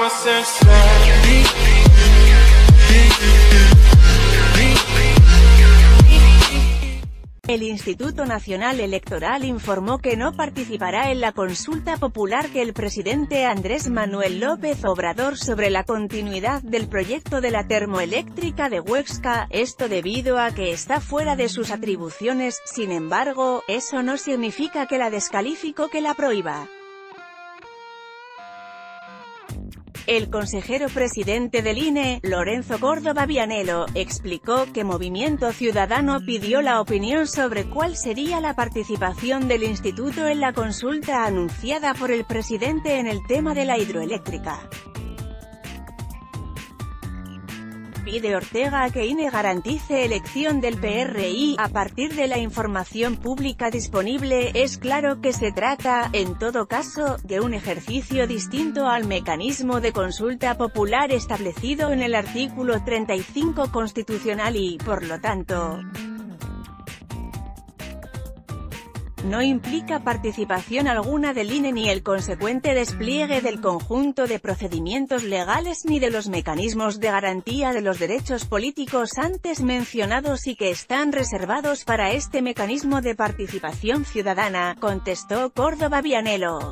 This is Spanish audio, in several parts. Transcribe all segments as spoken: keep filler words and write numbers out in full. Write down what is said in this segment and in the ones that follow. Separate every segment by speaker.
Speaker 1: El Instituto Nacional Electoral informó que no participará en la consulta popular que el presidente Andrés Manuel López Obrador sobre la continuidad del proyecto de la termoeléctrica de Huexca, esto debido a que está fuera de sus atribuciones. Sin embargo, eso no significa que la descalifique o que la prohíba. El consejero presidente del I N E, Lorenzo Córdoba Vianello, explicó que Movimiento Ciudadano pidió la opinión sobre cuál sería la participación del instituto en la consulta anunciada por el presidente en el tema de la hidroeléctrica. Pide Ortega que I N E garantice elección del P R I, a partir de la información pública disponible. Es claro que se trata, en todo caso, de un ejercicio distinto al mecanismo de consulta popular establecido en el artículo treinta y cinco constitucional y, por lo tanto, no implica participación alguna del I N E ni el consecuente despliegue del conjunto de procedimientos legales ni de los mecanismos de garantía de los derechos políticos antes mencionados y que están reservados para este mecanismo de participación ciudadana, contestó Córdoba Vianello.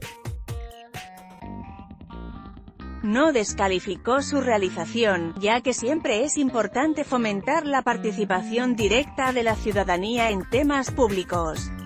Speaker 1: No descalificó su realización, ya que siempre es importante fomentar la participación directa de la ciudadanía en temas públicos.